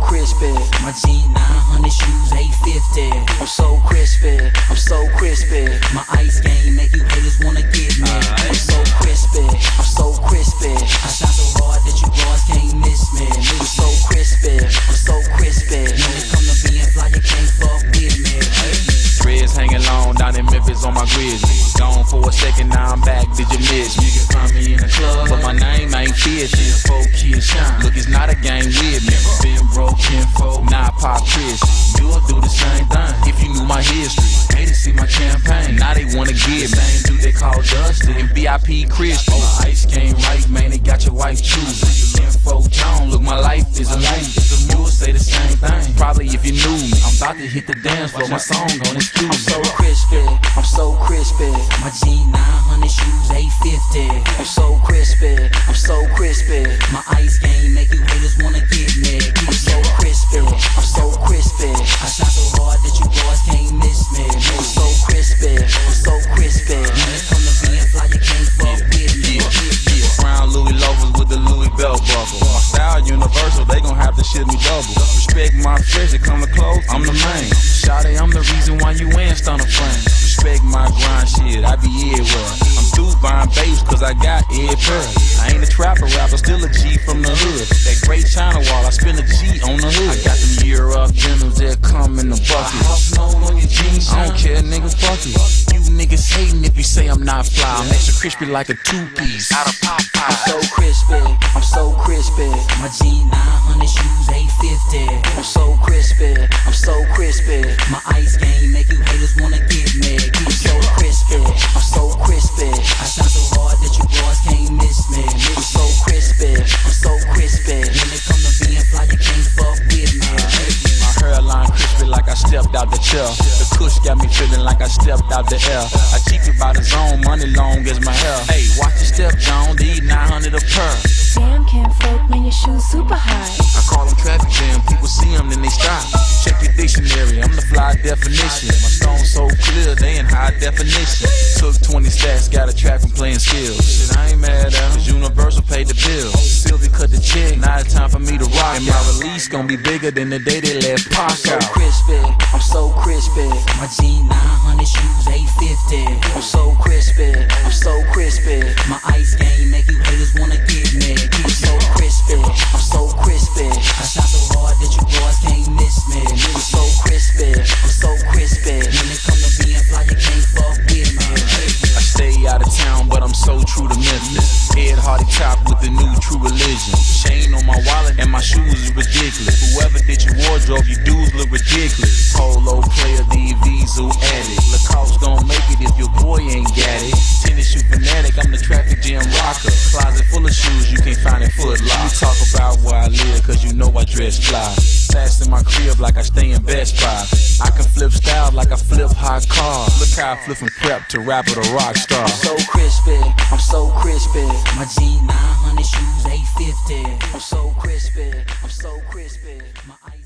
crispy. My G900 shoes 850. I'm so crispy. I'm so crispy. My ice game make you haters wanna get me. I'm so crispy. I'm so crispy. I shine so hard that you boys can't miss me. I'm so crispy. I'm so crispy. When it come to being fly, you can't fuck with me. Dreads hanging long down in Memphis on my grizzly. Gone for a second, now I'm back. Did you miss me? You can find me in the club, but my name ain't Fishy. 4 kids shine. Look, it's not a game with me. Been broke, kinfolk, now I pop Chris. You'll do the same thing if you knew my history. Hate to see my campaign, now they wanna give me. Same dude they call Dustin and VIP Chris. Oh, the ice game right, man, they got your wife choosing. Kinfolk John, look, my life is a movie. You'll say the same thing, probably if you knew me. I'm about to hit the dance floor, my song on excuse me. I'm so crispy, I'm so crispy. My G900 shoes 850. I'm so crispy, I'm so crispy. My ice game make you haters wanna get me. I'm so crispy, I'm so crispy. I shine so hard that you boys can't miss me. I'm so crispy, I'm so crispy. When it come to being fly, you can't fuck with me. Brown Louis loafers with the Louis belt buckle. My style universal, they gon' have to shit me double. Respect my fresh, it come to clothes, I'm the main. Shawty, I'm the reason why you in stunner frame. Respect my grind shit, I be everywhere. I'm through buying babes cause I got every pair. I ain't a trapper rapper, still a G from the hood. That great China wall, I spend a G on the hood. I got them year up denims that come in the bucket. I don't care, nigga, fuck it. You niggas hating if you say I'm not fly. I'm extra crispy like a 2-piece. Out of Popeye. I'm so crispy, I'm so crispy. My G900 shoes 850. I'm so crispy, I'm so crispy. My ice game make you haters wanna get me. I'm so crispy, I'm so crispy. I shine so hard that you boys can't miss me. I'm so crispy, I'm so crispy. When it come to being fly, you can't fuck with me. My hairline crispy like I stepped out the chair. The kush got me feeling like I stepped out the air. I cheap it by the zone, money long as my hair. Hey, watch your step, John, these 900 a pair. Damn, kinfolk, man, your shoes super high. I call them traffic jam, people see them, then they stop. Check your dictionary, I'm the fly definition. My stone's so clear, they in high definition. Took 20 stacks, got a track from playing skills. Shit, I ain't mad at them, cause Universal paid the bill. Sylvie cut the check, now it's time for me to rock. And my release gon' be bigger than the day they left Pac out. I'm so crispy, I'm so crispy. My G900 shoes 850. I'm so crispy, I'm so crispy. My ice game make you haters wanna get me. I'm so crispy, I'm so crispy. I shine so hard that you boys can't miss me. I'm so crispy, I'm so crispy. When it come to being fly, you can't fuck with me. I stay out of town, but I'm so true to Memphis. Head hardy top with the new true religion. Chain on my wallet and my shoes is ridiculous. Whoever did your wardrobe, your dudes look ridiculous. Polo player, the Visa addict. Lacoste gon' make it if your boy ain't got it. Tennis shoe fanatic, I'm the traffic jam rocker. Closet full of shoes, you can't find it Foot Locker. You talk about where I live, cause you know I dress fly. Fast in my crib like I stay in Best Buy. I can flip style like I flip hot cars. Look how I flip from prep to rapper to rock star. I'm so crispy, I'm so crispy. My G900 shoes 850. I'm so crispy, I'm so crispy. My